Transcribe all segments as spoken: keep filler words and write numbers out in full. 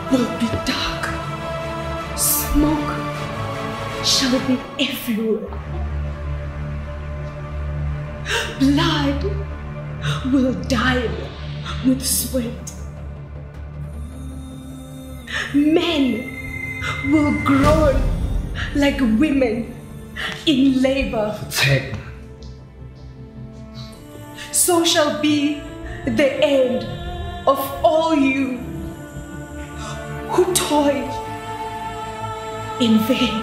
will be dark. Smoke shall be everywhere. Blood will dye with sweat. Men will groan like women in labor. Take. So shall be the end of all you who toil in vain.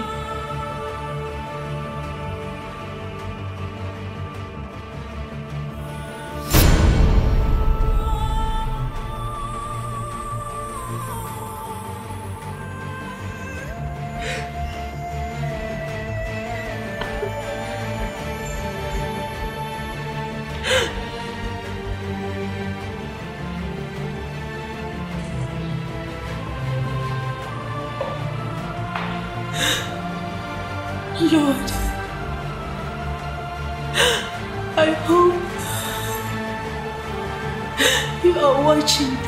Lord, I hope you are watching